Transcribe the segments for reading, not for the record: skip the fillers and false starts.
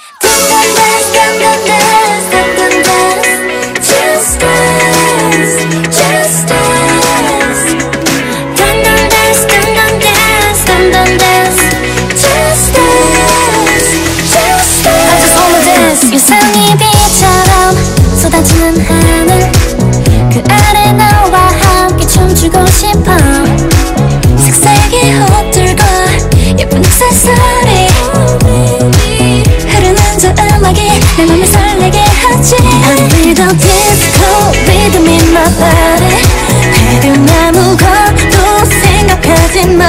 유성이 비처럼 쏟아지는 하늘 그 아래 너와 함께 춤추고 싶어 색색의 옷들과 예쁜 액세서리 흐르는 저 음악이 내 맘을 설레게 하지 I feel the disco rhythm in my body 해도 아무것도 생각하지 마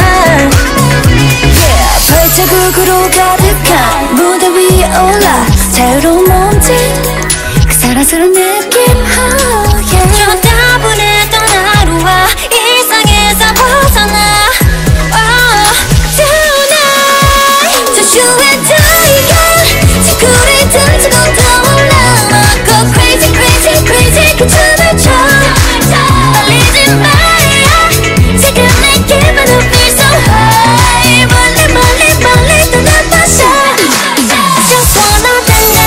Yeah 발자국으로 가득한 무대 위에 올라 자유로운 몸짓 그 사랑스러운 느낌 oh yeah 저 따분했던 하루와 일상에서 벗어나 oh tonight Just you and I yeah 지구를 던지고 떠올라 Go crazy crazy crazy 그 춤을 춰 떨리지 말이야 지금 내 기분은 feel so high 멀리 멀리 멀리 떠나봐서 Just wanna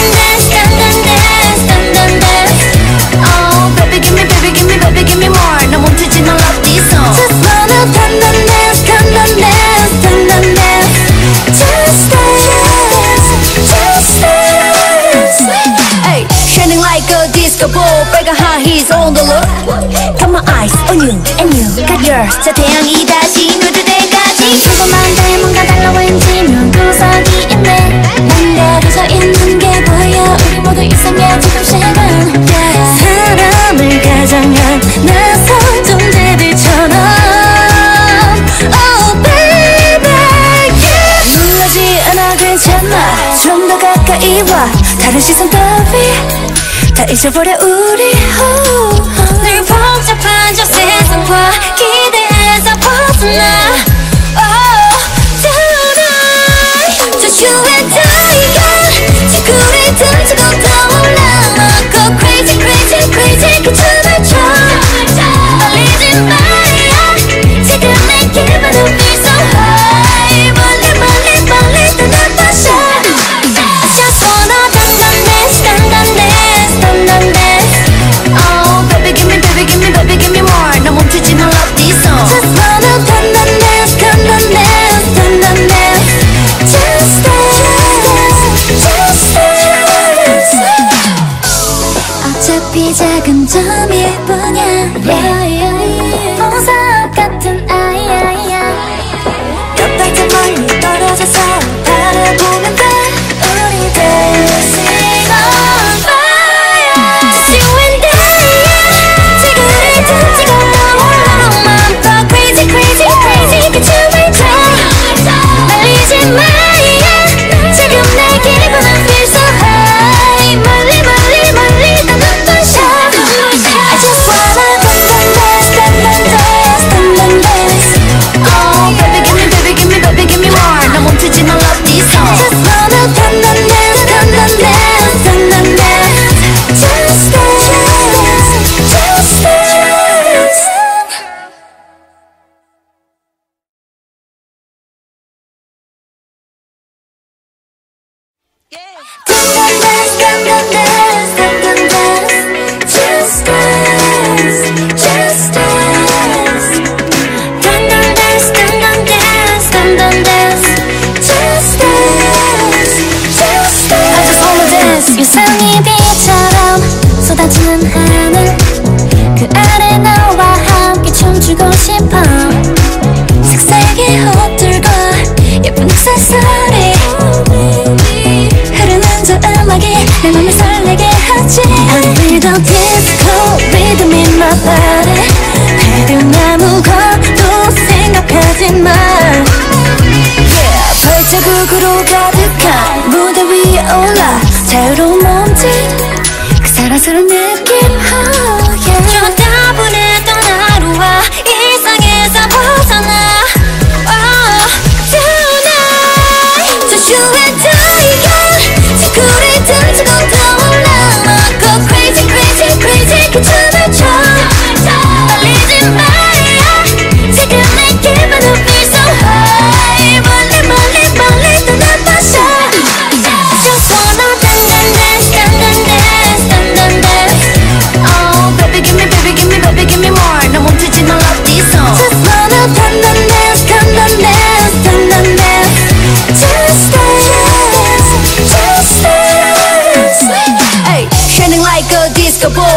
disco ball, 빨간 high heels on the look Got my eyes on you and you got yours 저 태양이 다시 누들 때까지 궁금한데 뭔가 달라 왠지면 구석이 있네 난가려져 있는 게 보여 우리 모두 이상해 지금씩은 사람을 가장한 낯선 존재들처럼 Oh baby yeah 놀라지 않아 괜찮아 좀 더 가까이 와 다른 시선 따위 다 잊어버려 우리 늘 복잡한 저 세상과 기대에서 벗어나 Oh tonight Just you and I yeah 지구를 던지고 떠올라 Go crazy crazy crazy 그 춤을 춰 떨리지 말이야 지금 내 기분은 feel so high 멀리 멀리 멀리 떠나봐서 I just wanna dance dance dance Oh baby give me baby give me more 나 멈추지 마 love this song Just wanna dance dance dance Just dance 어차피 작은 점일 뿐이야 보석 같은 아이야 곁발째 멀리 떨어져서 바라보면 돼 우리들 Sing on fire Just you and I 지구를 던지고 떠올라 Go crazy crazy crazy 그 춤을 춰 말리지 말이야 지금 내 기분은 feel so high 멀리 멀리 멀리 떠나봐서 I just wanna dance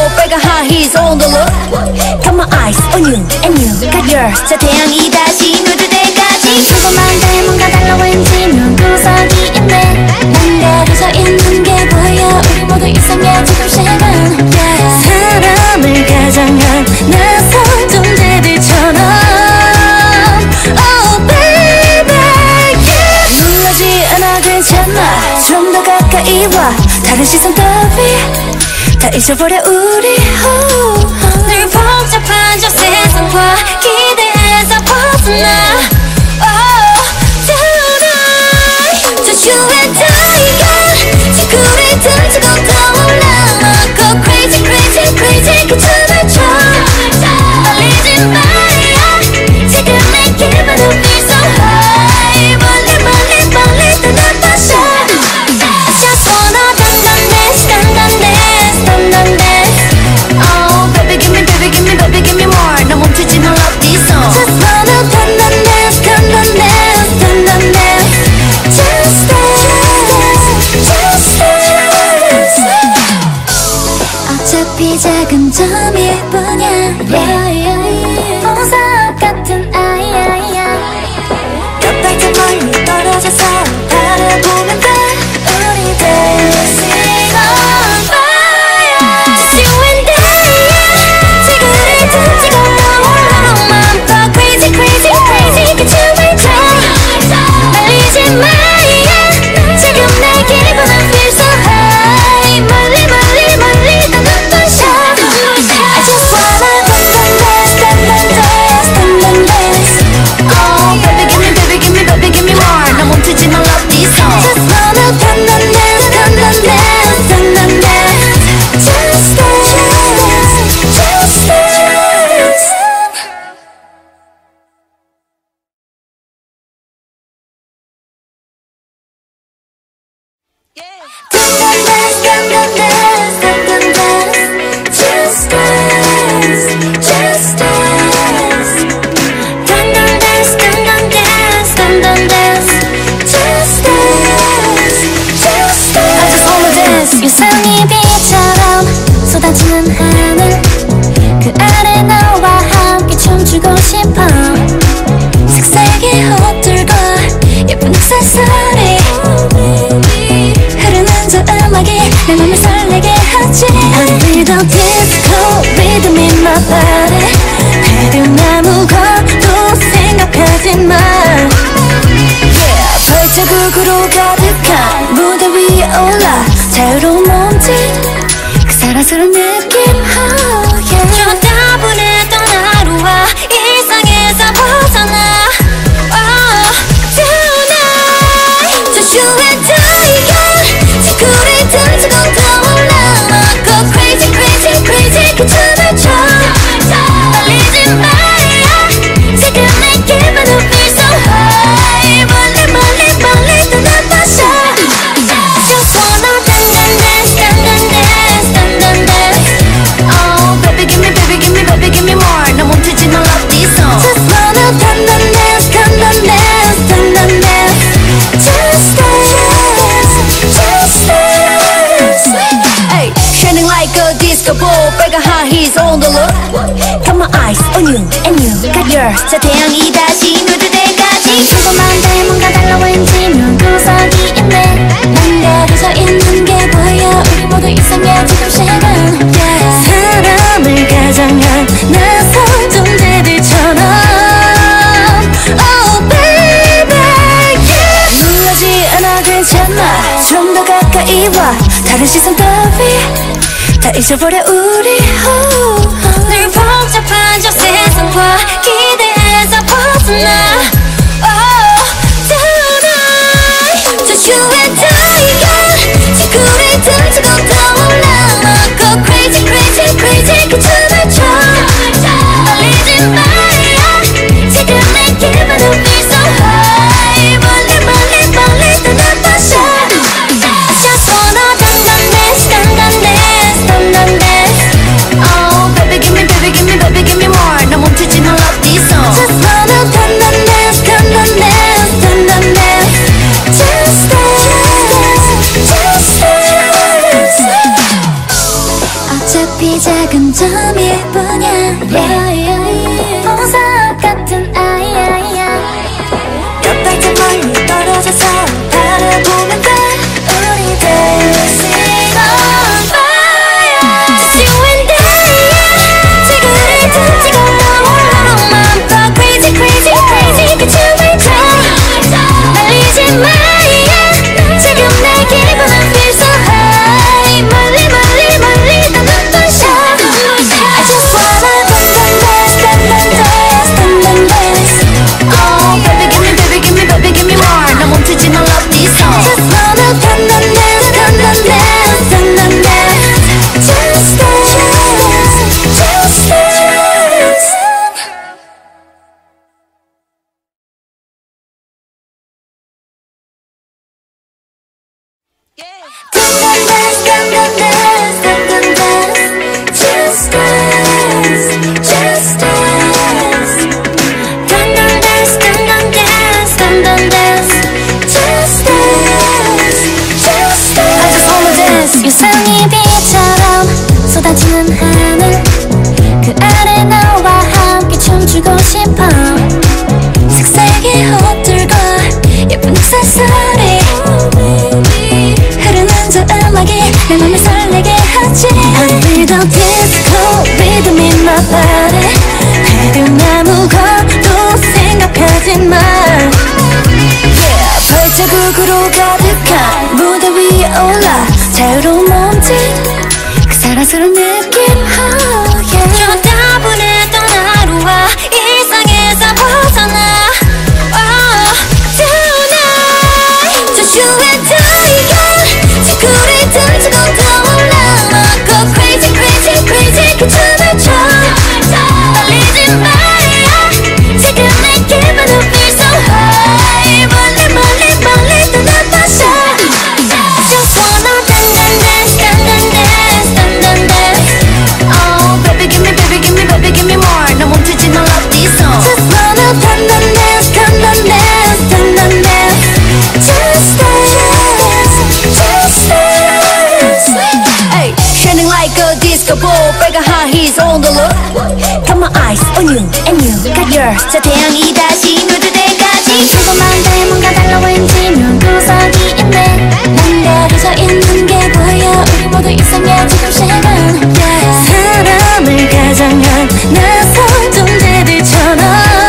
빨간 high heels on the look. Got my eyes on you and you got yours. 저 태양이 다시 누들 때까지 조금만 뭔가 달라 왠지 눈 구석이 있네. 난 가려져 있는 게 보여. 우리 모두 이상해 지금씩은 사람을 가장한 낯선 존재들처럼. Oh baby yeah. 놀라지 않아 괜찮아. 좀 더 가까이 와. 다른 시선 따위 다 잊어버려 우리. 늘 복잡한 저 세상과 기대에서 벗어나. Oh tonight just you and I. 지구를 던지고 떠올라. Go crazy crazy crazy 그 춤을 춰. 떨리지 말이야. 지금 내 기분은 feel so high. 멀리 멀리 멀리 떠나봐서. I just wanna dance dance dance dance. Oh baby give me baby give me baby give me more. 나 멈추지 마 love this song. Just wanna dance dance dance dance dance. Just dance just dance. 어차피 작은 점일 뿐이야. 보석 같은 아이야. 몇 발짝 멀리 떨어져서 바라보면 돼. 우리 dancing on fire. Just you and I. 지구를 던지고 떠올라. Go crazy crazy crazy 그 춤을 춰. 말리지 말이야. 지금 내 기분은 feel so high. 멀리 멀리 멀리 떠나봐서. I just wanna dance dance dance dance. Oh baby give me baby give me baby give me more. 나 멈추지 마 love this song. Just wanna dance dance dance dance dance. Just dance just dance. 유성이 비처럼 쏟아지는 하늘 그 아래 너와 함께 춤추고 싶어. 색색의 옷들과 예쁜 옥상 소리 흐르는 저 음악이 내 맘을 설레게 하지. I feel the disco rhythm in my body. 다른 아무것도 생각하지 마. Yeah, 발자국으로 가득한 무대 위에 올라. 자유로운 몸짓 그 사랑스러운 느낌. Oh yeah. 저 따분했던 하루와 일상에서 벗어나. Oh tonight just you and I. 지구를 던지고 떠올라. Go crazy crazy crazy 그 춤을 춰. 떨리지 말이야. 지금 내 기분은 feel so high. 멀리 멀리 멀리 떠나봐서. I just wanna dance dance dance dance dance. Oh baby give me baby give me baby give me more. 나 멈추지 마 love this song. Just wanna dance dance dance dance. Just dance just dance. Hey, shining like a disco ball. 빨간 high heels on the look. Got my eyes on you and you got yours. 저 태양이 다시 누들 때까지 조금만 돼 뭔가 달라 왠지 눈 구석이 있네. 난 가려져 있는 게 보여. 우리 모두 이상해 지금씩은 사람을 가장한 낯선 존재들처럼. Oh baby yeah. 놀라지 않아 괜찮아. 좀 더 가까이 와. 다른 시선 따위 다 잊어버려 우리. 늘 복잡한 저 세상과 기대에서 벗어나. Oh tonight just you and I. 지구를 던지고 떠올라. Go crazy crazy crazy 그 춤을 춰. 떨리지 말이야. 지금 내 기분은 feel so high. 멀리 멀리 멀리 떠나봐서. I just wanna dance dance dance dance dance. Oh baby give me baby give me baby give me more. 나 멈추지 마 love this song. Just wanna dance dance dance dance dance. Just dance 뿐이야 보석 같은 아이야 몇 발짝 멀리 떨어져서 바라보면 돼 우리 dancing on fire Just you and I 지구를 던지고 올라온 마음껏 crazy crazy crazy 그 춤을 춰 말리지 마야 지금 내 기분은 feel so high 멀리 멀리 멀리 더 눈부셔 I just wanna dance dance dance dance Oh baby give me baby give me baby give me more 나 멈추지 마 love this song Just wanna dance dance dance dance dance dance Just dance just dance 유성이 비처럼 쏟아지는 하늘 그 아래 너와 함께 춤추고 싶어 색색의 옷들과 예쁜 옥상 소리 흐르는 저 음악이 내 맘을 설레게 하지 I feel the disco rhythm in my body 다른 아무것도 생각하지 마 Yeah 발자국으로 가득한 무대 위에 올라 자유로운 몸짓 그 사랑스러운 느낌 oh yeah 저 따분했던 하루와 일상에서 벗어나 oh tonight Just you and I 지구를 던지고 떠올라 Go crazy crazy crazy 그 춤을 춰 떨리지 마야 지금 내 기분은 feel so high 멀리 멀리 멀리 떠나봐서 Just wanna dance dance dance dance dance Oh baby give me baby give me baby give me more 나 멈추지 마 love this song Just wanna dance dance dance dance dance Just dance just dance Hey shining like a disco ball 빨간 high heels on the look Got my eyes on you and you got yours 저 태양이 다시 누들 때까지 평범한데 뭔가 달라 왠지 묘한 구석이 있네 난 가려져 있는 게 보여 우리 모두 이상해 지금 시간 yeah. 사람을 가장한 낯선 존재들처럼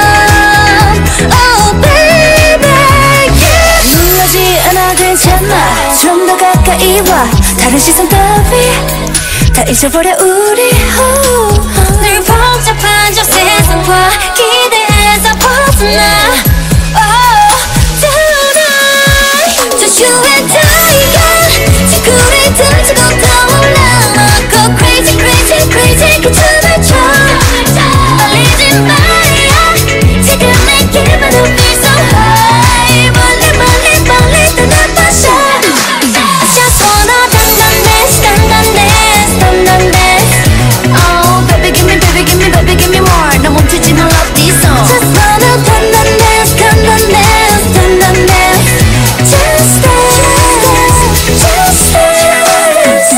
Oh baby yeah. 놀라지 않아 괜찮아 좀 더 가까이 와 다른 시선 따위 다 잊어버려 우리 늘 복잡한 저 세상과 기대에서 벗어나 Oh tonight Just you and I 지구를 던지고 떠올라 Go crazy crazy crazy 그 춤을 춰 떨리지 마야 지금 내 기분은 feel so high 멀리 멀리 멀리 떠나봐서 Just wanna dance dance dance dance dance Oh baby give me baby give me baby give me more 나 멈추지 마 love this song Just wanna dance dance dance dance dance Just dance just dance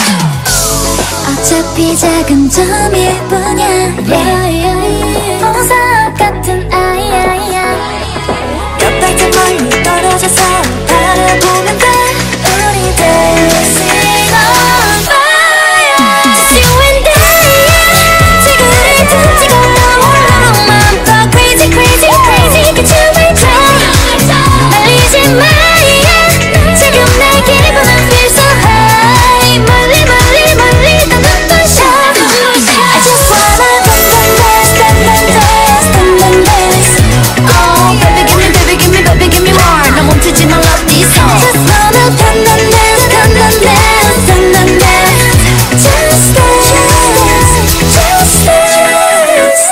어차피 작은 점일 뿐이야 보석 같은 아이야 몇 발짝 멀리 떨어져서 바라보면 돼 우리 dancing on fire Just you and I 지구를 던지고 떠올라 마음껏 crazy crazy crazy 그 춤을 춰 말리지 마야 지금 내 기분은 feel so high 멀리 멀리 멀리 더 눈부셔 I just wanna dance dance dance dance Oh baby give me baby give me baby give me more 나 멈추지 마 love this song Just wanna dance dance dance dance dance Just dance just dance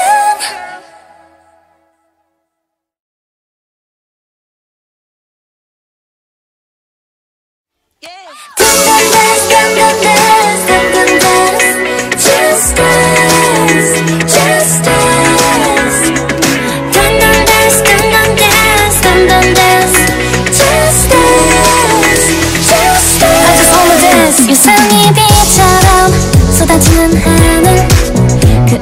Dance dance dance dance dance Just dance just dance Dance dance dance dance dance Just dance just dance I just wanna dance 유성이 비처럼 쏟아지는 하늘 그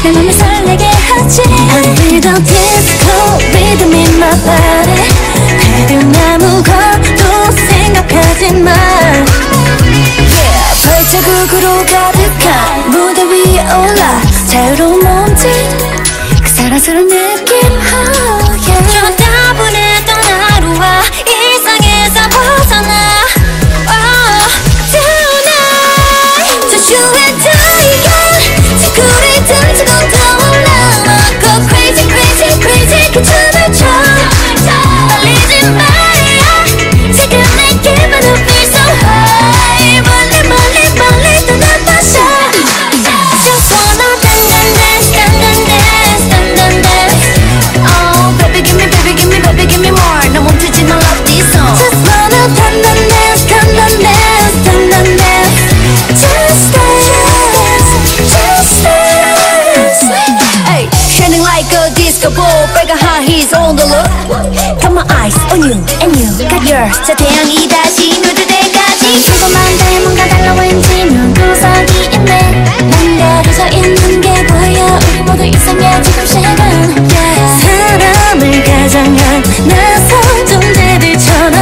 내 맘을 설레게 하지. I feel the disco rhythm in my body. 다른 아무것도 생각하지 마. Yeah, 발자국으로 가득한 무대 위에 올라 자유로운 몸짓 그 사랑스러운 느낌. Oh yeah. 저 따분했던 하루와 일상에서 벗어나. Oh tonight just you and I. 지구를 던지고 떠올라. Go crazy crazy crazy 그 춤을 춰. 떨리지 말이야. 지금 내 기분은 feel so high. 멀리 멀리 멀리 떠나봐서 just wanna dance dance dance dance dance. Oh baby give me baby give me more. 너 멈추지 마 love this song. Just wanna dance dance dance dance dance. Just dance just dance. Hey, shining like a disco ball. 빨간 high heels on the look. Got my eyes on you and you got yours. 저 태양이 다시 누들 때까지. 궁금한데 뭔가 달라 왠지 면 구석이 있네. 남겨져 있는 게 보여. 우리 모두 이상해 지금 시간. Yeah. 사람을 가장한 낯선 존재들처럼.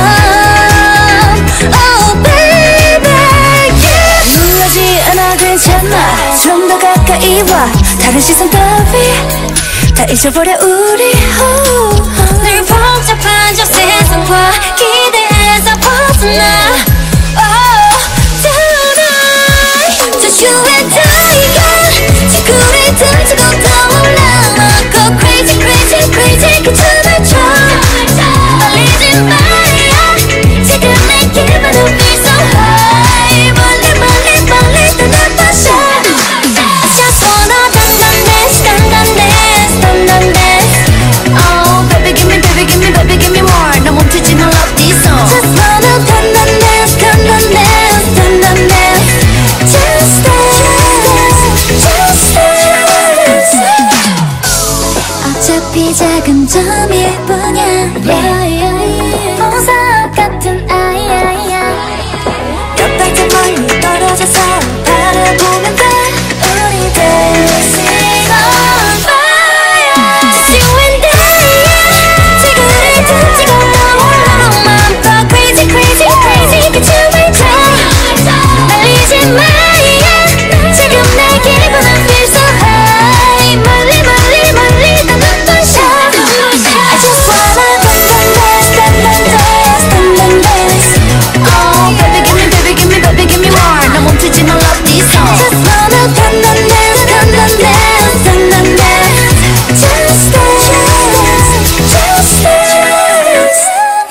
Oh baby yeah. 놀라지 않아 괜찮아. 좀 더 가까이 와. 다른 시선 따위 다 잊어버려 우리. 늘 복잡한 저 세상과 기대에서 벗어나. Oh tonight just you and I. 지구를 던지고 떠올라. Go crazy crazy crazy 그 춤을 춰. 떨리지 말이야. 지금 내 기분은 feel so high. 멀리 멀리 멀리 떠나봐서 just wanna dance dance dance dance. Oh baby give me more. 너 멈추지 마 love this song. Just wanna dance dance dance. Just dance just dance. 어차피 작은 점일 뿐이야. 보석 같은 아이야. 몇 발짝 멀리 떨어져서 바라보면 돼. 우리 dancing on fire. Just you and I. 지구를 던지고 떠올라. 맘껏 crazy crazy crazy 그 춤을 춰. 떨리지 마야. 지금 내 기분은 feel so high. 멀리 멀리 멀리 떠나봐서 I just wanna dance dance dance. Oh baby give me more. 너 멈추지 마 love this song. Just wanna dance dance dance. Just dance just dance.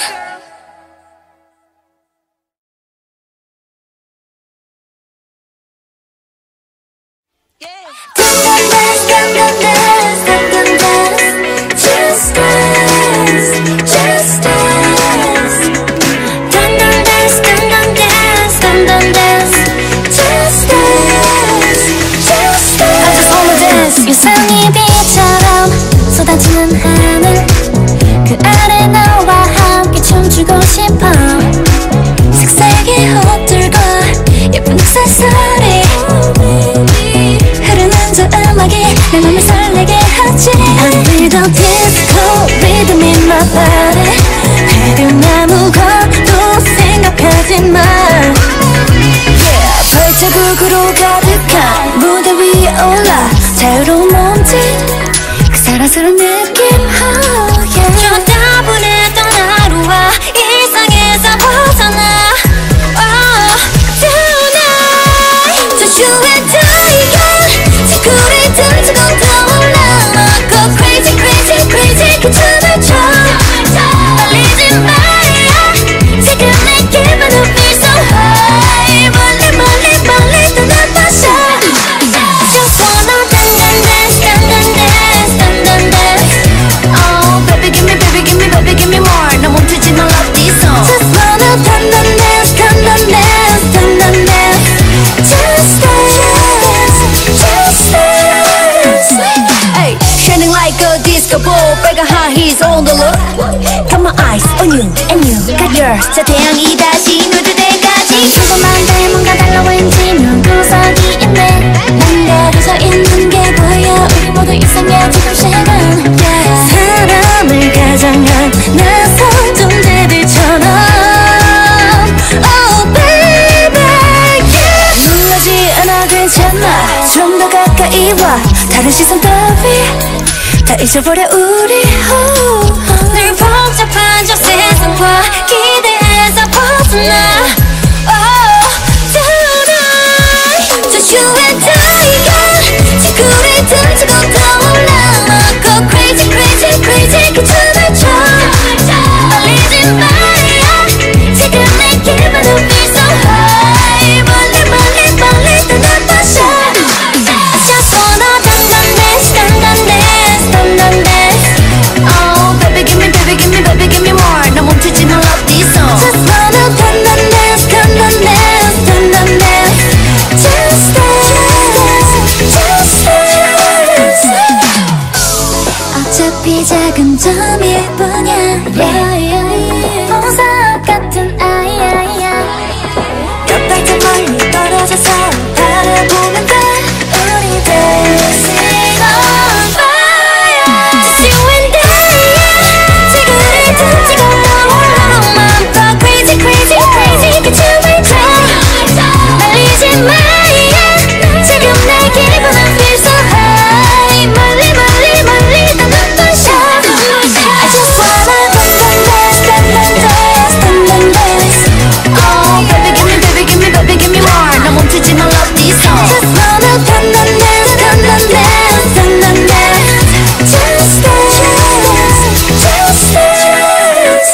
유성이 비처럼 쏟아지는 하늘 그 아래 너와 함께 춤추고 싶어. 색색의 옷들과 예쁜 액세서리 흐르는 저 음악이 내 맘을 설레게 하지. I feel the disco rhythm in my body. 다른 아무것도 생각하지 마. Yeah, 발자국으로 가득한 무대 위에 올라 자유로운 몸짓 그 사랑스러운 느낌. Oh yeah. 저 따분했던 하루와 일상에서 벗어나. Oh tonight just you and I. 지구를 던지고 떠올라. Go crazy crazy crazy 그 춤을 춰. 떨리지 말이야. 지금 내 기분은 feel so high. 멀리 멀리 멀리 떠나봐서 just wanna dance dance dance. Oh baby give me more. 너 멈추지 마 love this song. Just wanna dance dance. Just dance just dance. Hey, shining like a disco ball. 빨간 high heels on the look. Got my eyes on you and you got yours. 저 태양이 다시 누들 때까지. 궁금한데 뭔가 달라 왠지 면 구석이 있네. 남겨져 있는 게 보여. 우리 가까이 와 다른 시선 따위 다 잊어버려 우리 늘 복잡한 저 세상과 기대에서 벗어나 Tonight Just you and I 지구를 던지고 떠올라 Go crazy crazy crazy 그 춤을 춰 말리지 마야 지금 내 기분은 feel so high 멀리 멀리 멀리 떠나봐서 I just wanna dance Oh baby give me baby give me baby give me more 나 멈추지 마 love this song Just wanna dance Just dance 어차피 작은 점일 뿐이야 보석 같은 아이야 몇 발짝 멀리 떨어져서 바라보면 돼 우리 dancing on fire Just you and I 지구를 던지고 떠올라 마음껏 crazy crazy crazy 그 춤을 춰 말리지 마야 지금 내 기분은 feel so high 멀리 멀리 멀리 떠나봐서 I just wanna dance Oh baby give me baby give me baby give me more 나 멈추지 마 love this song Just wanna dance Just dance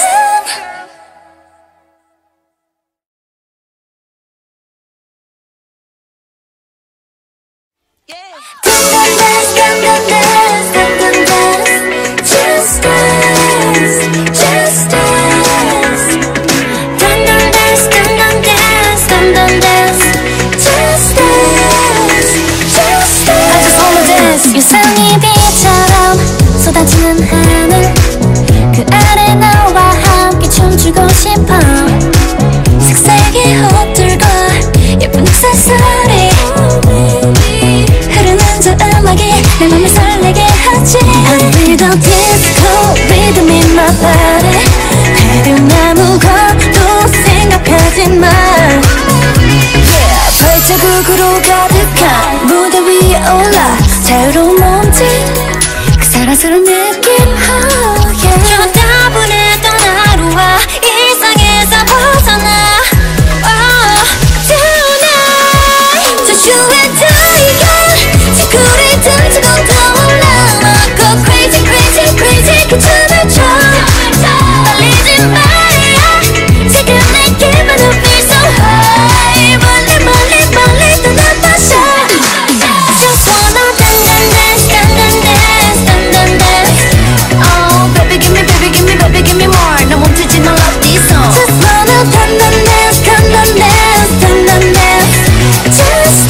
유성이 비처럼 쏟아지는 하늘 그 아래 너와 함께 춤추고 싶어 색색의 옷들과 예쁜 액세서리 흐르는 저 음악이 내 맘을 설레게 하지 I feel the disco rhythm in my body 배든 아무것도 생각하지 마 발자국으로 가득한 무대 위에 올라 자유로운 몸짓 그 사랑스러운 느낌 oh yeah 저 따분했던 하루와 일상에서 벗어나 oh tonight Just you and I 지구를 던지고 떠올라 Go crazy crazy crazy 그 춤을 춰 말리지 마야 지금 내 기분은 feel so high 멀리 멀리 멀리 떠나봐서 Just wanna Oh baby give me baby give me more 나 멈추지 마 love this song Just wanna dance Just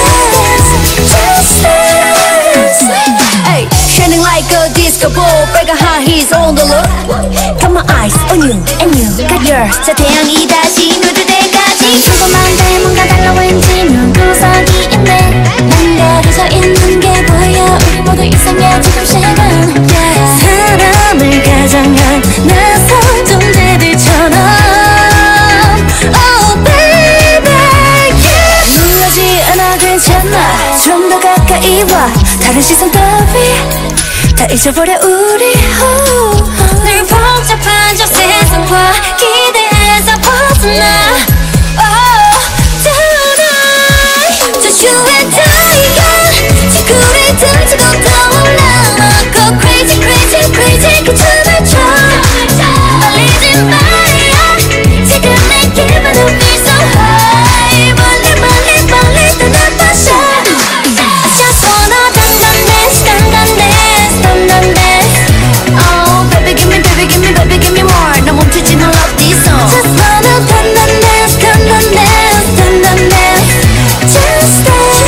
dance Hey shining like a disco ball 빨간 high heels on the look Got my eyes on you and you got yours 저 태양이 다시 누들 때까지 평범한데 뭔가 달라 왠지 눈구석이 있네 망가져져 있는 게 보여 우리 모두 이상해 조금씩은 사람을 가장한 낯선 존재들처럼 Oh baby yeah 놀라지 않아 괜찮아 좀 더 가까이 와 다른 시선 따위 다 잊어버려 우리 늘 복잡한 저 세상과 기대에서 벗어나 Oh tonight Just you and I 지구를 던지고 떠올라 Go crazy crazy crazy 그 춤을 춰 말리지 마야 지금 내 기분은 feel so high 멀리 멀리 멀리 떠나봐서 I just wanna dance Oh baby give me baby give me more 나 멈추지 마 love this song Just wanna dance Just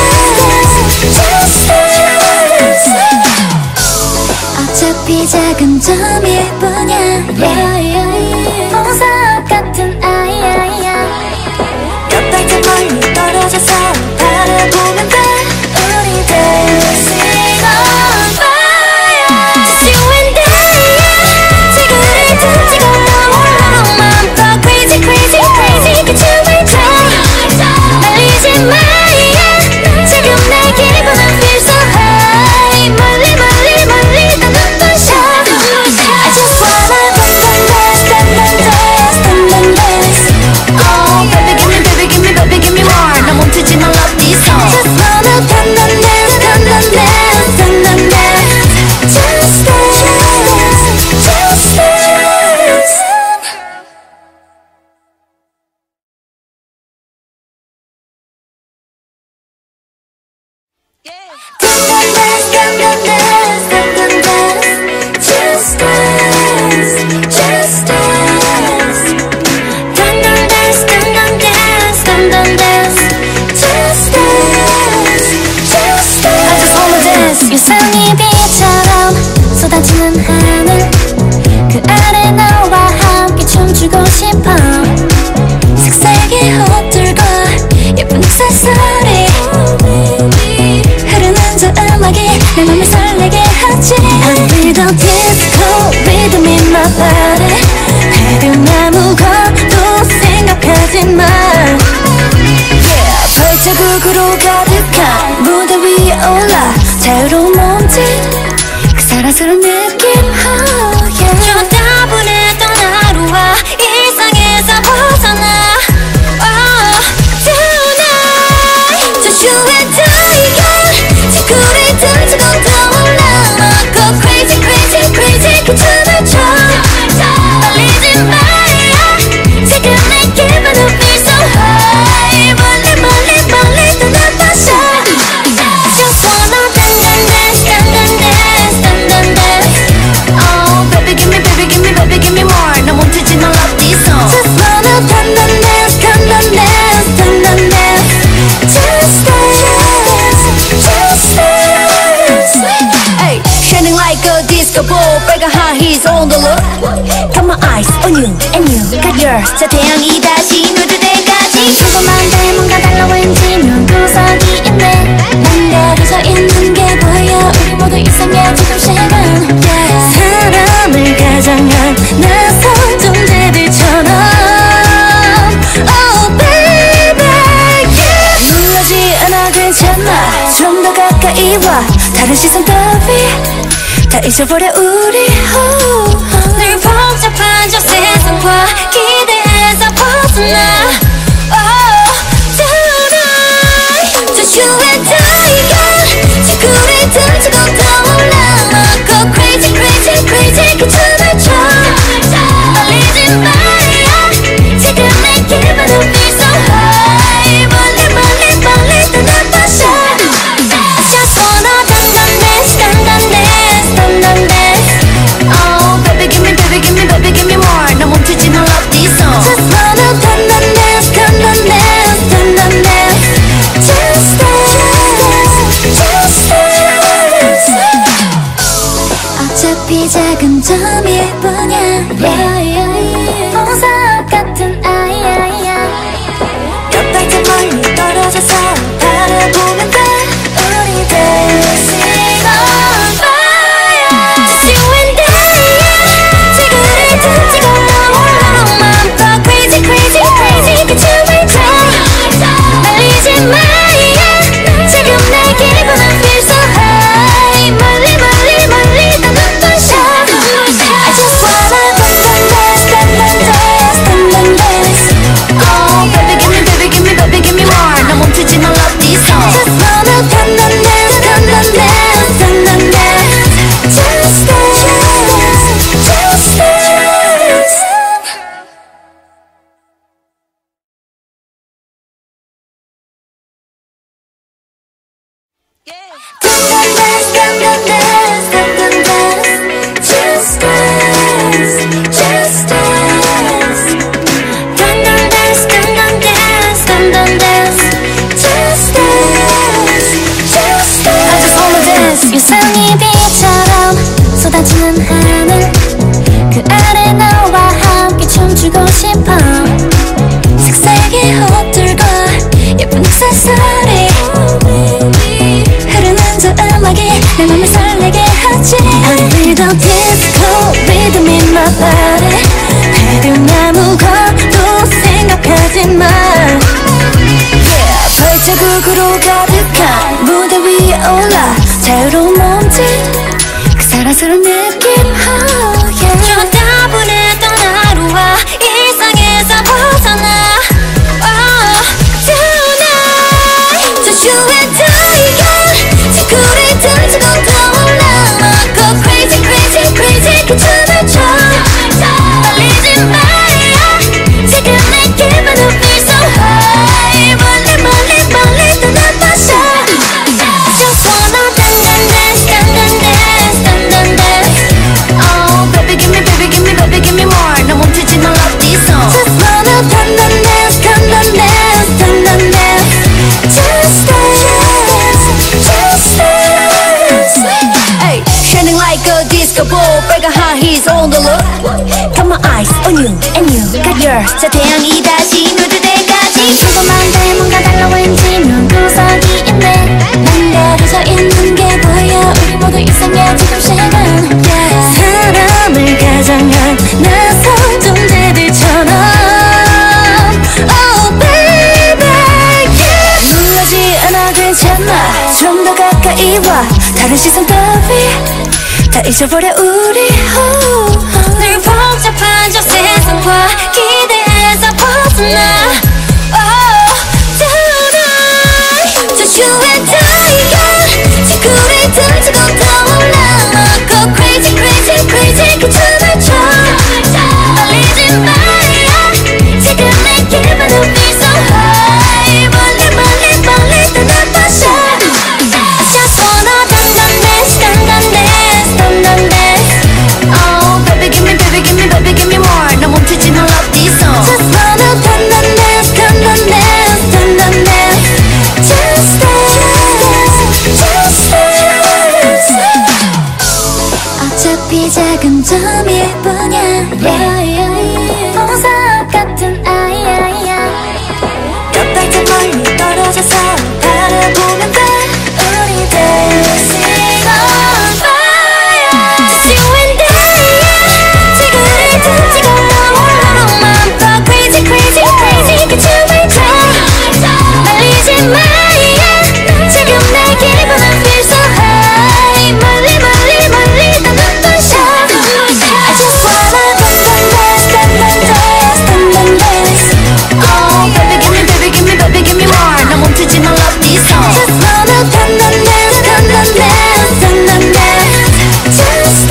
dance 어차피 작은 점일 뿐이야 보석 같은 아이야 몇 발짝 멀리 떨어져서 바라보면 돼 우리 dancing on fire Just you and I 지구를 던지고 떠올라 마음껏 crazy crazy crazy 그 춤을 춰 말리지 마야 지금 내 기분은 feel 사랑스러운 느낌 oh, yeah. 저 따분했던 하루와 일상에서 벗어나 oh, tonight 저주의 타이거 지구를 던지고 떠올라 Go crazy crazy crazy 그 춤을 춰 말리지 말이야 지금 내 기분은 feel so high 멀리 멀리 멀리 떠나봐서 Just wanna dance dance dance dance Oh baby give me baby give me more 나 멈추지 마 love this song Just wanna dance dance dance dance Just dance just dance Hey shining like a disco ball 빨간 high heels on the look Got my eyes on you and you got yours 저 태양이 다시 누를 때까지 조금만 돼 뭔가 달라 왠지 묘한 구석이 있네 난 가려져 있는 게 보여 우리 모두 이상해 조금씩은 yeah. 사람을 가장한 낯선 존재들처럼 Oh baby yeah. 놀라지 않아 괜찮아 좀 더 가까이 와 다른 시선 따위 다 잊어버려 우리 늘 복잡한 저 세상과 기대에서 벗어나 Oh tonight 저주의 타이거 지구를 던지고 떠올라 Go crazy crazy crazy 그 춤을 춰 말리지 말이야 지금 내 기분은 feel so high 멀리 멀리 멀리 떠나봐서 Just wanna dance dance dance Oh baby give me baby give me more 나 멈추지 마 love this song Just wanna dance dance dance dance Just dance just dance 어차피 작은 점일 뿐이야 보석 같은 아이야 곁발째 멀리 떨어져서 바라보면 돼 우리 dancing on fire Just you and I 지구를 던지고 떠올라 Go crazy crazy crazy 그 춤을 춰 말리지 말이야 지금 내 기분은 feel so high 멀리 멀리 멀리 떠나봐서 I just wanna dance dance dance Oh baby give me baby give me more 나 멈추지 마 love this song Just wanna dance dance dance Just dance just dance 유성이 비처럼 쏟아지는 하늘 그 아래 너와 함께 춤추고 싶어 색색의 옷들과 예쁜 옥상 소리 흐르는 저 음악이 내 맘을 설레게 하지 I feel the disco rhythm in my body 다른 아무것도 생각하지 마 Yeah 발자국으로 가득한 무대 위에 올라 자유로운 몸짓 그 사랑스러운 느낌 oh, yeah. 저 따분했던 하루와 일상에서 벗어나 oh, tonight 저주의 타이거 지구를 던지고 떠올라 Go crazy crazy crazy 그 춤을 춰 말리지 말이야 지금 내 기분은 feel so high 멀리 멀리 멀리 떠나봐서 Just wanna dance dance dance Oh baby give me baby give me more 나 멈추지 마 love this song Just wanna dance dance dance Just dance just dance Hey shining like a disco ball 빨간 high heels on the look Got my eyes on you and you got yours 저 태양이 다시 누를 때까지 조금만 돼 뭔가 달라 왠지 묘한 구석이 있네 난 가려져 있는 게 보여 우리 모두 이상해 조금씩은 yeah. 사람을 가장한 낯선 존재들처럼 Oh baby yeah. 놀라지 않아 괜찮아 좀 더 가까이 와 다른 시선 따위 다 다 잊어버려 우리 늘 복잡한 저 세상과 기대에서 벗어나 Tonight Just you and I 지구를 던지고 떠올라 Go crazy crazy crazy 그 춤을 춰 떨리지 말이야 지금 내 기분은 feel so high 멀리 멀리 멀리 떠나버셔 I just wanna dance Oh baby give me baby give me more 나 멈추지 마 love this song Just wanna dance Just dance 어차피 작은 점일 뿐이야 보석 같은 아이야 몇 발짝 멀리 떨어져서 바라보면 돼 우리 dancing on fire Just you and I 지구를 던지고 떠올라 Go crazy crazy crazy 그 춤을 춰 말리지 말이야 지금 내 기분은 feel so high 멀리 멀리 멀리 떠나버셔 I just wanna dance Oh baby give me baby give me more 나 멈추지 마 love this song Just wanna dance Just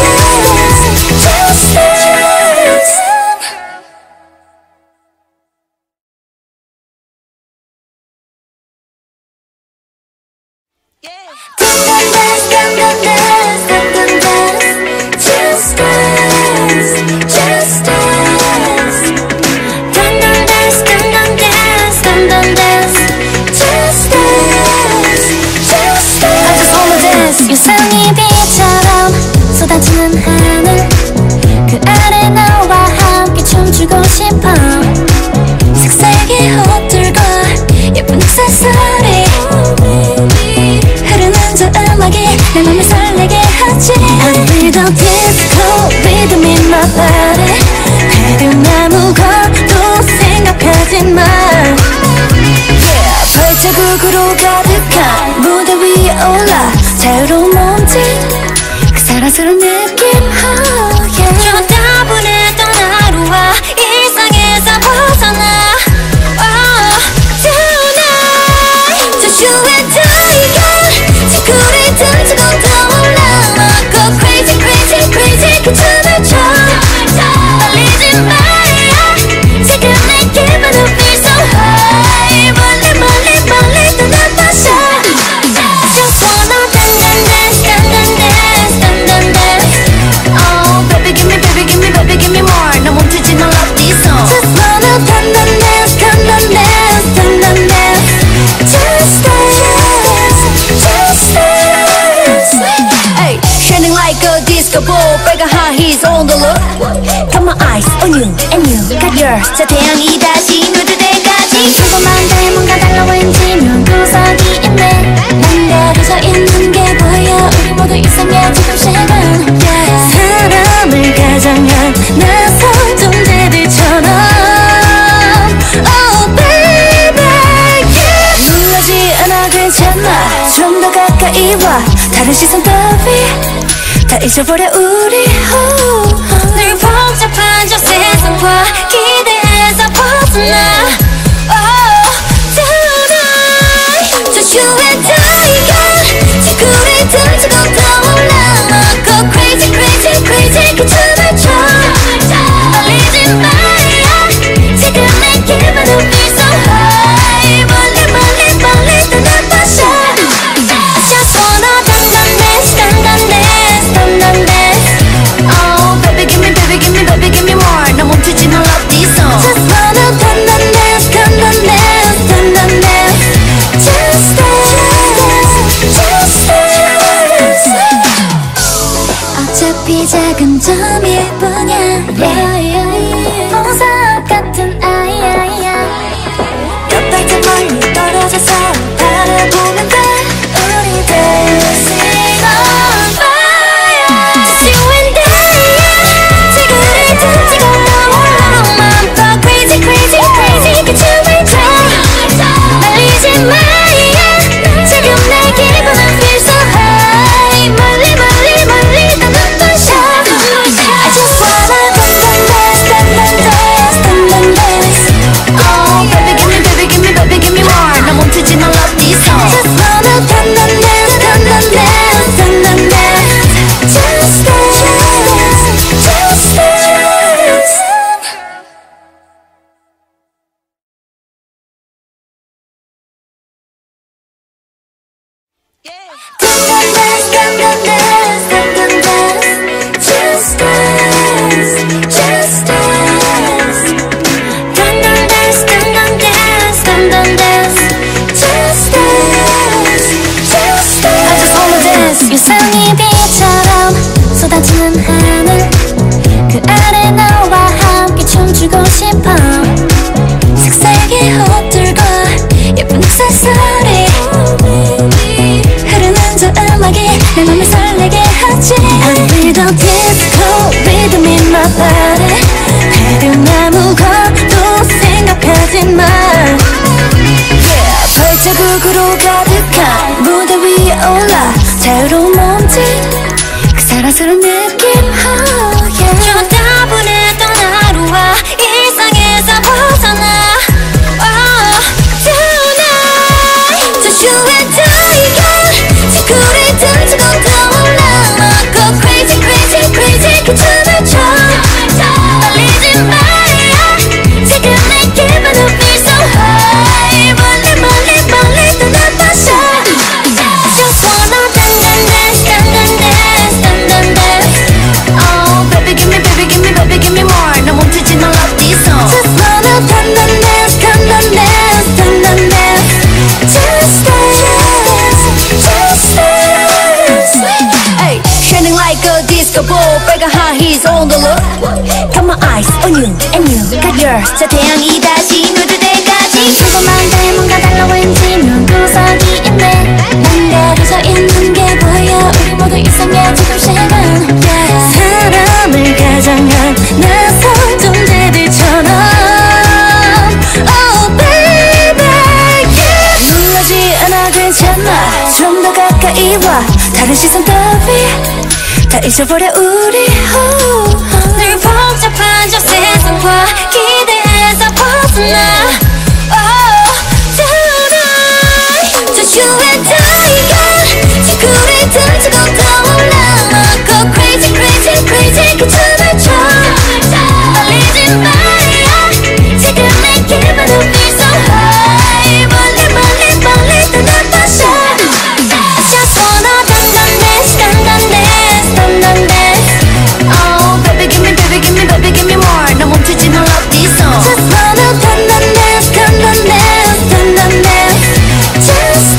dance 유성이 비처럼 쏟아지는 하늘 그 아래 너와 함께 춤추고 싶어 색색의 옷들과 예쁜 옥새 소리 흐르는 저 음악이 내 맘을 설레게 하지 I feel the disco rhythm in my body 다른 아무것도 생각하지 마 Yeah 발자국으로 가득한 무대 위에 올라 자유로운 몸짓 그 사랑스러운 느낌 oh yeah 저 따분했던 하루와 일상에서 벗어나 oh tonight Just you and I 지구를 던지고 떠올라 Go crazy crazy crazy 그 춤을 춰 떨리지 말이야 지금 내 기분은 feel so high 멀리 멀리 멀리 떠나버셔 I just wanna Oh baby give me baby give me more 나 멈추지 마 love this song Just wanna dance Just dance Hey shining like a disco ball 빨간 high heels on the look Got my eyes on you and you got yours 저 태양이 다시 누들 때까지 궁금한데 뭔가 달라 왠지 묘구석이 있네 난 가려져 있는 게 보여 우리 모두 이상해 지금씩은 사람을 가장한 낯선 존재들처럼 Oh baby yeah 놀라지 않아 괜찮아 좀 더 가까이 와 다른 시선 따위 다 잊어버려 우리 늘 복잡한 저 세상과 기대에서 벗어나 Oh tonight Just you and I 지구를 던지고 떠올라 Go crazy crazy crazy 그 춤을 춰 떨리지 말이야 지금 내 기분은 feel so high 멀리 멀리 멀리 떠나버셔 I just wanna dance Oh baby give me baby give me more 나 멈추지 마 love this song Just wanna dance Just dance 어차피 작은 점일 뿐이야 보석 같은 아이야 몇 발짝 멀리 떨어져서 바라보면 돼 우리 dancing on fire Just you and I 지구를 던지고 떠올라 Go crazy crazy crazy 그 춤을 춰 말리지 말이야 지금 내 기분은 feel so high 멀리 멀리 멀리 떠나 유성이 비처럼 쏟아지는 하늘 그 아래 너와 함께 춤추고 싶어 색색의 옷들과 예쁜 흑살 소리 흐르는 저 음악이 내 맘을 설레게 하지 I feel the disco rhythm in my body 배는 아무것도 생각하지 마 yeah, 발자국으로 가득한 무대 위에 올라 자유로운 몸짓 그 사랑스러운 느낌 oh yeah 저 따분했던 하루와 일상에서 벗어나 oh tonight 저주의 타이거 지구를 던지고 떠올라 Go crazy crazy crazy 그 춤을 춰 떨리지 말이야 지금 내 기분은 feel so high 멀리 멀리 멀리 떠나봐서 Just wanna dance Oh baby give me baby give me more 너 멈추지 마 love this song Just wanna dance Just dance Hey shining like a disco ball 빨간 high heels on the look Got my eyes on you and you got yours 저 태양이 다시 누를 때까지 평범한데 뭔가 달라 왠지 넌 구석이 있네 난 가려져 있는 게 보여 우리 모두 이상해 지금 시간 사람을 가장한 낯선 존재들처럼 Oh baby yeah 놀라지 않아 괜찮아 좀 더 가까이 와 다른 시선 따위 다 잊어버려 우리 늘 복잡한 저 세상과 기대에서 벗어나 Oh tonight 저주의 타이거 지구를 던지고 떠올라 Go crazy crazy crazy 그 춤을 춰 떨리지 말이야 지금 내 기분은 feel so high 멀리 멀리 멀리 떠나봐서 Just wanna dance Oh baby give me more 너 멈추지 마 love this song Just wanna dance Just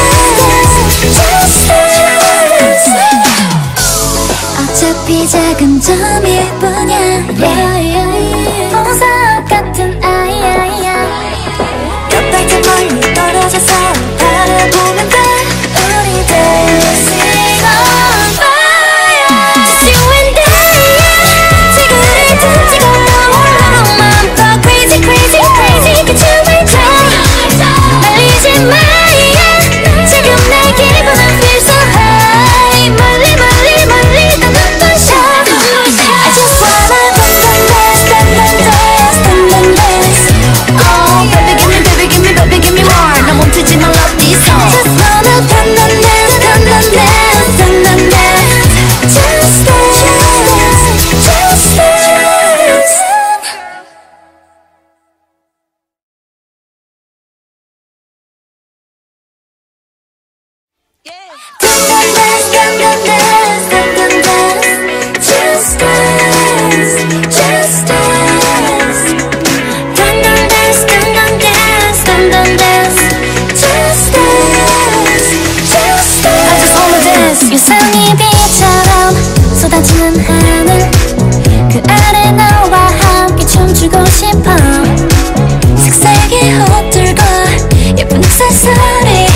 dance 어차피 작은 점일 뿐이야 보석 같은 아이야 곁발짝 멀리 떨어져서 바라보면 돼 우리 dancing on fire Just you and I 지구를 던지고 떠올라 맘껏 crazy crazy crazy 그 춤을 춰 말리지 마야 지금 내 기분은 feel so high 멀리 멀리 멀리 떠나봐서 I just wanna dance Oh baby give me more 너 멈추지 마 love this song Just wanna dance Just dance 유성이 비처럼 쏟아지는 하늘 그 아래 너와 함께 춤추고 싶어 색색의 옷들과 예쁜 흑살 소리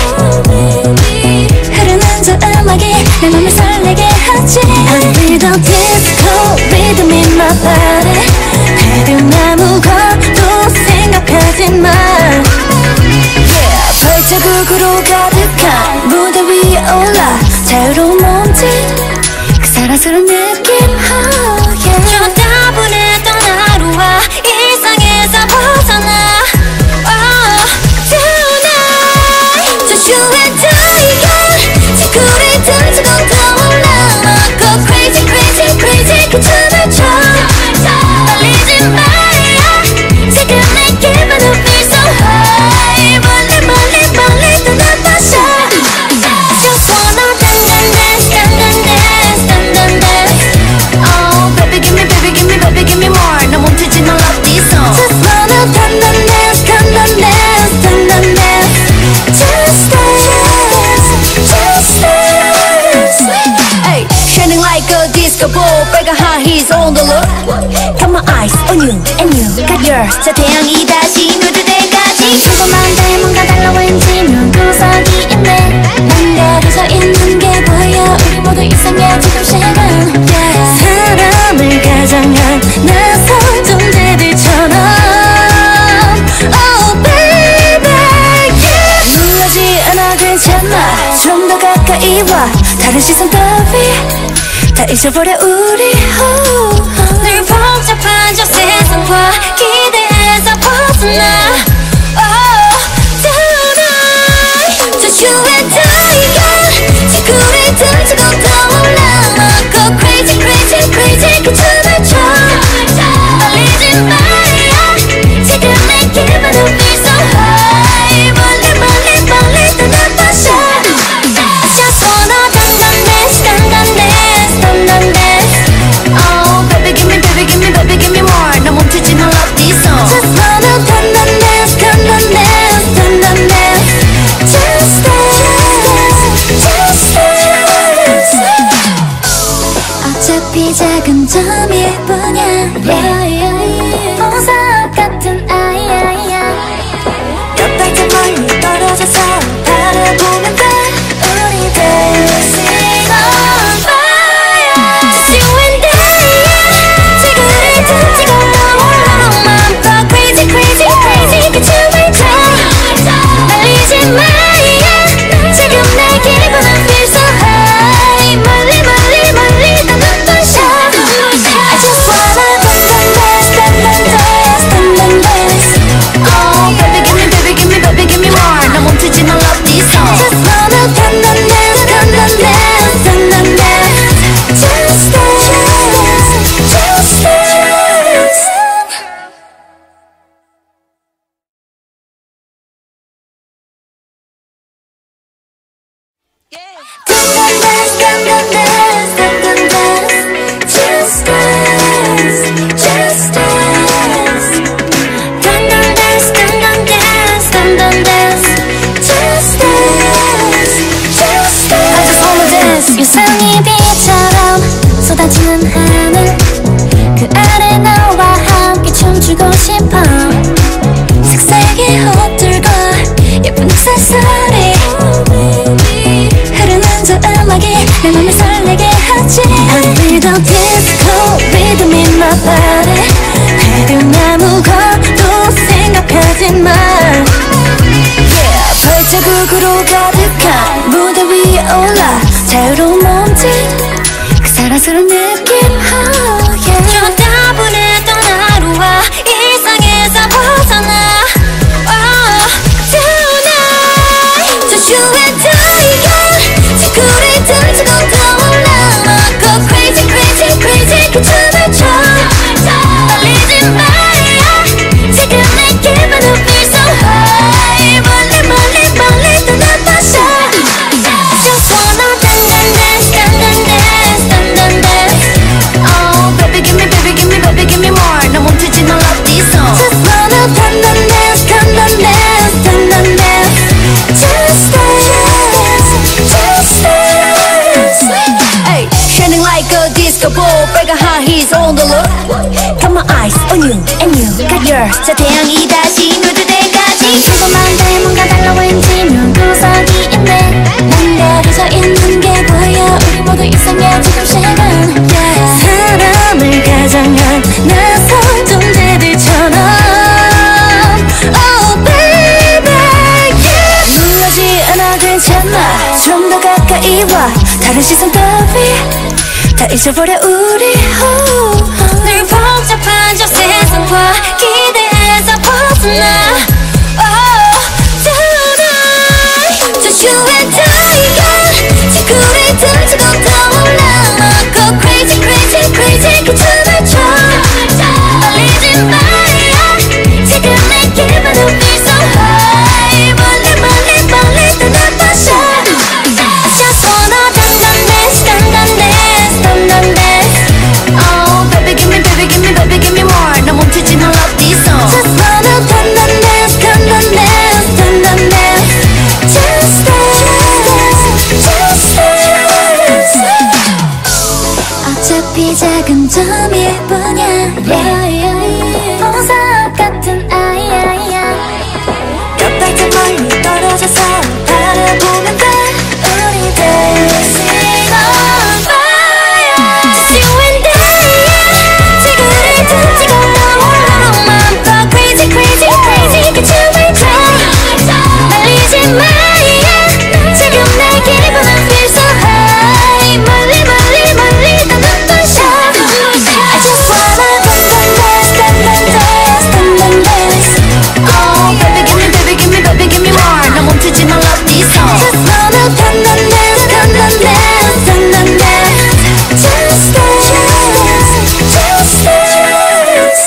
흐르는 저 음악이 내 맘을 설레게 하지 I feel the disco rhythm in my body 배는 아무것도 생각하지 마 yeah, 발자국으로 가득한 무대 위에 올라 자유로운 몸짓 그 사랑스러운 느낌 oh yeah 저 따분했던 하루와 일상에서 벗어나 oh tonight 저주의 타이거 지구를 던지고 떠올라 Go crazy crazy crazy 그 춤을 춰 떨리지 말이야 지금 내 기분은 feel so high 멀리 멀리 멀리 떠나봐서 Just wanna dance disco ball 빨간 high heels on the look Got my eyes on you and you got yours 저 태양이 다시 누들 때까지 평범한데 뭔가 달라 왠지 묘한 구석이 있네 남겨져 있는 게 보여 우리 모두 이상해 지금 시간 사람을 가장한 낯선 존재들처럼 Oh baby yeah 놀라지 않아 괜찮아 좀 더 가까이 와 다른 시선 따위 다 잊어버려 우리 늘 복잡한 저 세상과 기대에서 벗어나 Oh tonight Just you and I 지구를 던지고 떠올라 Go crazy crazy crazy 그 춤을 춰 떨리지 마야 지금 내 기분은 feel so high 멀리 멀리 멀리 떠나봐서 I just wanna dance Oh baby give me baby give me baby give me more 나 멈추지 마 love this song Just wanna dance Just dance 어차피 작은 점일 뿐이야 보석 같은 아이야 몇 발짝 멀리 떨어져서 바라보면 돼 우리 dancing on fire Just you and I 지구를 던지고 떠올라 마음껏 crazy crazy crazy 그 춤을 춰 날리지 마야 지금 내 기분은 feel so high 멀리 멀리 멀리 떠나봐서 I just wanna dance Oh baby give me baby give me more 나 멈추지 마 love this song Just wanna dance Just dance 유성이 비처럼 쏟아지는 하늘 그 아래 너와 함께 춤추고 싶어 색색의 옷들과 예쁜 액세서리 흐르는 저 음악이 내 맘을 설레게 하지 I feel the disco rhythm in my body 해도 아무것도 생각하지 마 Yeah 발자국으로 가득한 무대 위에 올라 자유로운 몸짓 그 사랑스러운 느낌 oh yeah 저 따분했던 하루와 일상에서 벗어나 Oh tonight Just you and I 지구를 던지고 떠올라 Go crazy crazy crazy 그 춤을 춰 떨리지 마야 지금 내 기분은 feel so high 멀리 멀리 멀리 떠나봐서 Just wanna Oh baby give me baby give me more 나 멈추지 마 love this song Just wanna dance Just dance Hey shining like a disco ball 빨간 high heels on the look Got my eyes on you and you got yours 저 태양이 다시 누들 때까지 평범한데 뭔가 달라 왠지 묘한 구석이 있네 남겨져 있는 게 보여 우리 모두 이상해 지금 시간 사람을 가장한 낯선 존재들처럼 Oh baby yeah 놀라지 않아 괜찮아 좀 더 가까이 와 다른 시선 따위 다 잊어버려 우리 늘 복잡한 저 세상과 기대에서 벗어나 Oh tonight Just you and I 지구를 던지고 떠올라 Go crazy crazy crazy 그 춤을 춰 떨리지 마야 지금 내 기분은 feel so high 멀리 멀리 멀리 떠나봐서 I just wanna dance Oh baby give me baby give me more 나 멈추지 마 love this song Just wanna dance Just dance 어차피 작은 점일 뿐이야. 보석 같은 아이야. 몇 발짝 멀리 떨어져서 바라보면 돼. 우리 dancing on fire. Just you and I. 지구를 던지고 너무 마음껏 crazy crazy crazy 그 춤을 춰. 말리지 마야. 지금 내 기분은 feel so high. 멀리 멀리 멀리 더 높은 shot. I just wanna dance dance dance dance dance. Oh baby give me baby give me baby give me more. 나 멈추지 마 love this song. Just wanna dance dance dance dance dance dance. Just dance just dance.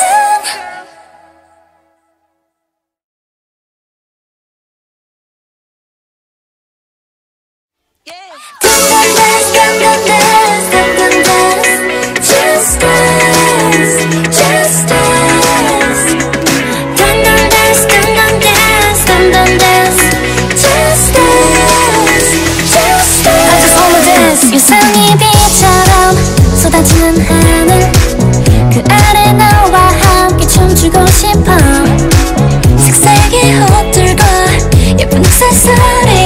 유성이 비처럼 쏟아지는 하늘 그 아래 너와 함께 춤추고 싶어. 색색의 옷들과 예쁜 액세서리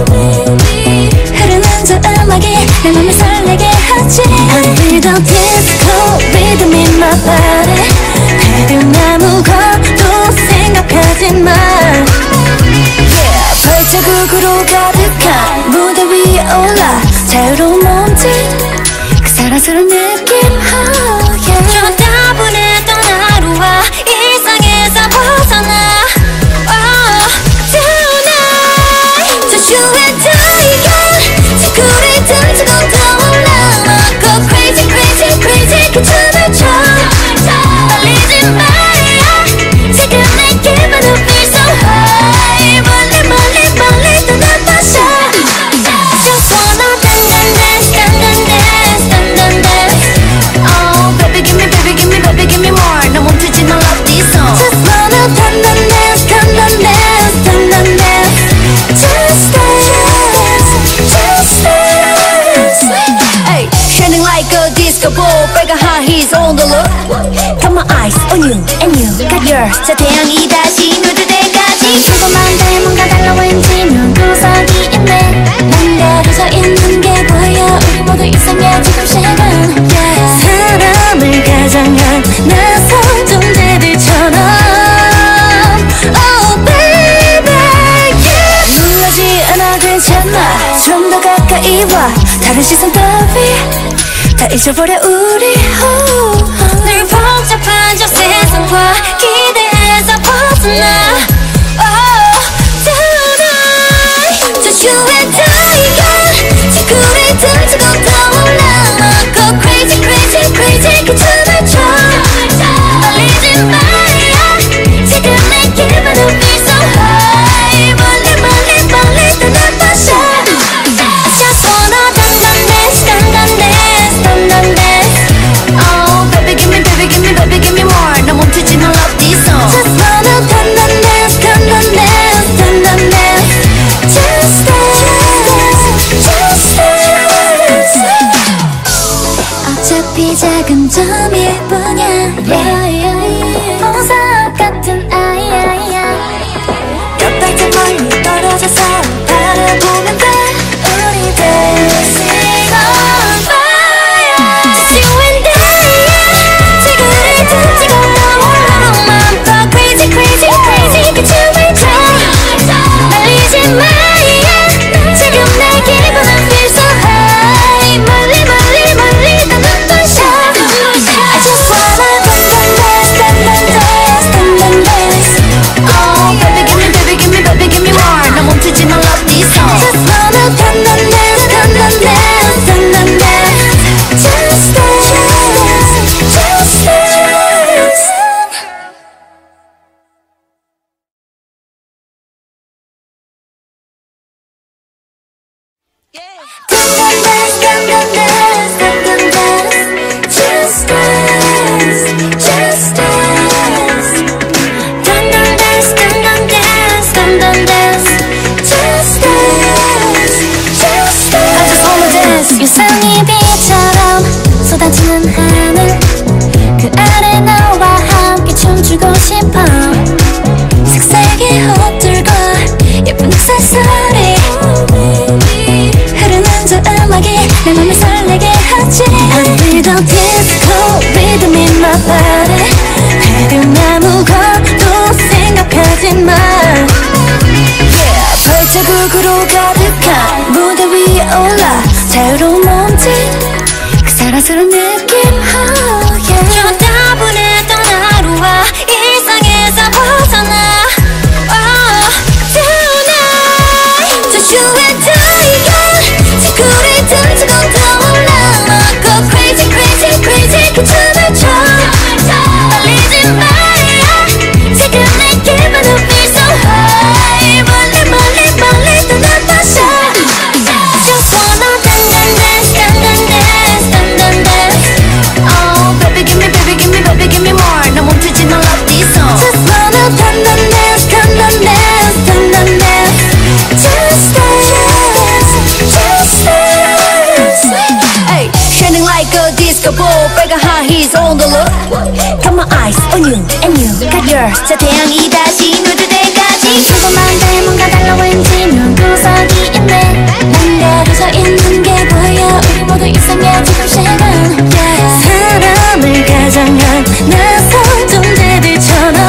흐르는 저 음악이 내 맘을 설레게 하지. I feel the disco rhythm in my body. 다른 아무것도 생각하지 마. Yeah, 발자국으로 가득한 무대 위에 올라 자유로운 몸짓 그 사랑스러운 느낌. Oh yeah. 저 따분했던 하루와 일상에서 벗어나. Oh tonight just you and I. 지구를 던지고 떠올라 go crazy crazy crazy 그 춤을 춰. 말리지 마야. 지금 내 기분은 feel so high. 멀리 멀리 멀리 더 높은 shot. Just wanna dance dance dance dance dance. Oh baby give me baby give me baby give me more. 나 멈추지 마 love this song. Just wanna dance dance dance dance dance. Just dance just dance. Hey, shining like a disco ball. 빨간 high heels on the look. Got my eyes on you and you got yours. 저 태양이 다시 누들 때까지. 궁금한데 뭔가 달라 왠지 넌 구석이 있네. 망가져져 있는 게 보여. 우리 모두 이상해 지금 시간. 사람을 가장한 낯선 존재들처럼. Oh baby yeah. 놀라지 않아 괜찮아. 좀 더 가까이 와. 다른 시선 따위 다 잊어버려 우리. 늘 복잡한 저 세상과 기대에서 벗어나. Oh tonight just you and I. 지구를 던지고 떠올라 go crazy crazy crazy 그 춤을 춰. 말리지 마야. 지금 내 기분은 feel so high. 멀리 멀리 멀리 더 높은 shot. I just wanna dance dance dance dance dance. Oh baby give me baby give me baby give me more. 나 멈추지 마 love this song. Just wanna dance dance dance dance dance. Just dance just dance. 어차피 작은 점일 뿐이야. 보석 같은 아이야. 몇 발짝 멀리 떨어져서 바라보면 돼. 우리 dancing on fire. Just you and I. 지구를 던지고 너무 마음껏 crazy crazy crazy 그 춤을 춰. 말리지 마야. 지금 내 기분은 feel so high. 멀리 멀리 멀리 더 높은 shot. I just wanna dance 내 맘을 설레게 하지. I feel the disco rhythm in my body. 다른 아무것도 생각하지 마. Yeah, 발자국으로 가득한 무대 위에 올라 자유로운 몸짓 그 사랑스러운 느낌. Oh yeah. 저 따분했던 하루와 일상에서 벗어나. Oh tonight just you and I. 지구를 던지고 떠올라. Go crazy crazy crazy 그 춤을 춰. 말리지 말이야. 지금 내 기분은 feel so high. 멀리 멀리 멀리 떠나봐서 just wanna dance dance dance dance dance. Oh baby give me baby give me baby give me more. 나 멈추지 마 love this song. Just wanna dance dance dance dance dance. Just dance just dance. Hey, shining like a disco ball. 빨간 high heels on the look. Got my eyes on you and you got yours. 저 태양이 다시 누들 때까지. 조금만 뭔가 달라 왠지 묘한 구석이 있네. 망가져져 있는 게 보여. 우리 모두 이상해 조금씩은. 사람을 가장한 낯선 존재들처럼.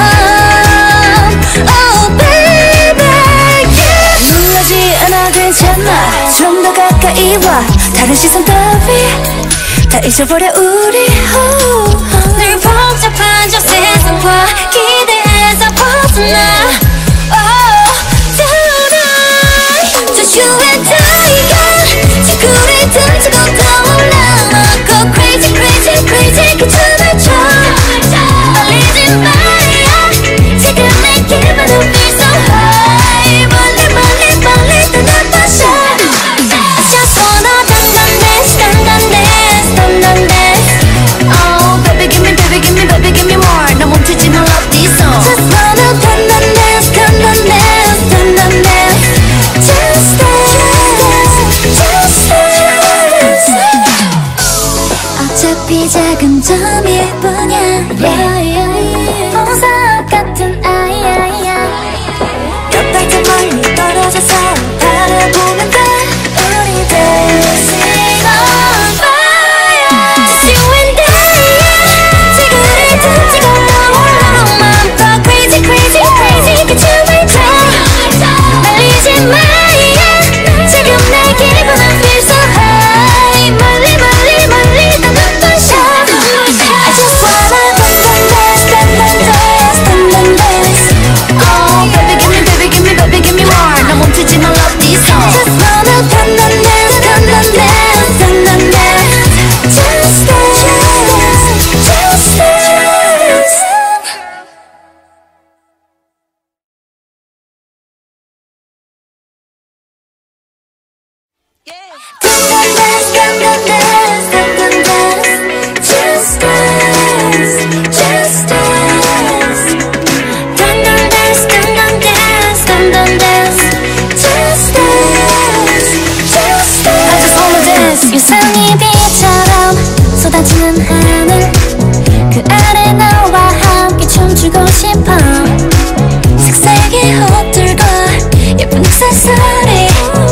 Oh baby yeah. 놀라지 않아 괜찮아. 좀 더 가까이 와. 다른 시선 따위 다 잊어버려 우리. 늘 복잡한 저 세상과 기대에서 벗어나. Oh tonight just you and I. 지구를 던지고 떠올라. Go crazy crazy crazy 그 춤을 춰. 말리지 말이야. 지금 내 기분은 feel so high. 멀리 멀리 멀리 떠나봐서 just wanna dance dance dance dance dance. Oh baby give me baby give me baby give me more. 나 멈추지 마 love this song. Just wanna dance dance dance dance. Just dance just dance. 어차피 작은 점일 뿐이야. 보석 같은 아이야. 몇 발짝 멀리 떨어져서 바라보면 돼. 우리 dancing on fire. Just you and I. 지구를 던지고 떠올라. Go crazy crazy crazy 그 춤을 춰. 말리지 말이야. 지금 내 기분은 feel so high. 멀리 멀리 멀리 떠나봐서 I just wanna dance dance dance dance dance. Oh baby give me baby give me baby give me more. 나 멈추지 마 love this song. Just wanna dance dance dance dance dance. Just dance just dance. Dance dance dance dance dance. Just dance just dance. Dance dance dance dance dance. Just dance just dance. I just wanna dance. 유성이 비처럼 쏟아지는 하늘 그 아래 너와 함께 춤추고 싶어. 색색의 옷들과 예쁜 옥상 소리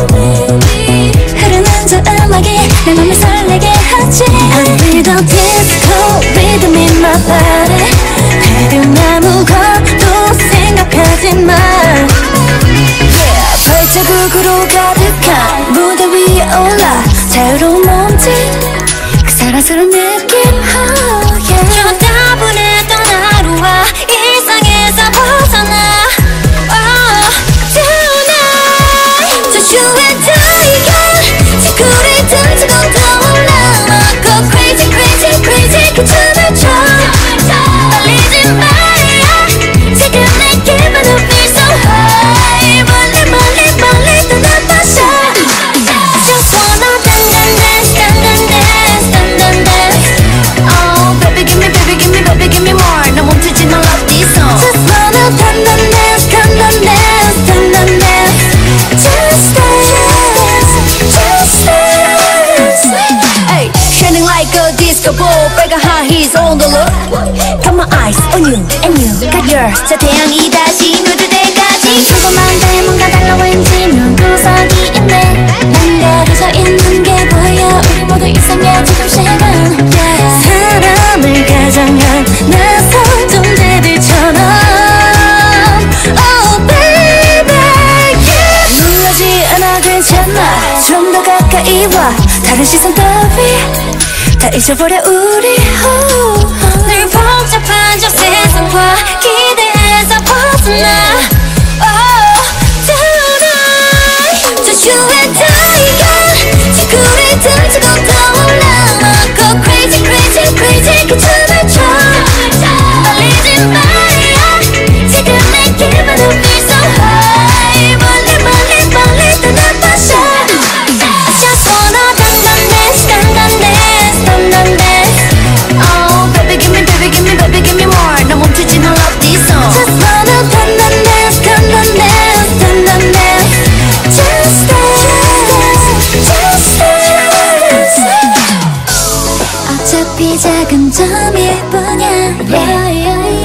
흐르는 저 음악이 내 맘을 설레게 하지. I feel the disco rhythm in my body. 다른 아무것도 생각하지 마. Yeah, 발자국으로 가득한 무대 위에 올라 자유로운 몸짓 그 사랑스러운 느낌. Oh yeah. 저 따분했던 하루와 일상에서 벗어나. Oh tonight just you and I. 지구를 던지고 떠올라. Go crazy crazy crazy 그 춤을 춰. 말리지 말이야. 지금 내 기분은 feel so high. 멀리 멀리 멀리 떠나봐서 just wanna dance dance dance dance dance. Oh baby give me baby give me baby give me more. 나 멈추지 마 love this song. Just wanna dance dance dance dance. Just dance just dance. Hey, shining like a disco ball. 빨간 high heels on the look. Got my eyes on you and you got yours. 저 태양이 다시 누들 때까지. 조금만 뭔가 달라 왠지 묘한 구석이 있네. 망가져져 있는 게 보여. 우리 시선 따위 다 잊어버려 우리 늘 복잡한 저 세상과 기대에서 벗어나 Tonight Just you and I 지구를 등지고 떠올라 Go crazy crazy crazy 그 춤을 춰 떨리지 마야 지금 내 기분은 feel so high 멀리 멀리 멀리 떠나봐서 I just wanna dance Oh baby give me baby give me more 나 멈추지 나 love this song Just wanna dance Just dance 어차피 작은 점일 뿐이야 yeah, yeah, yeah.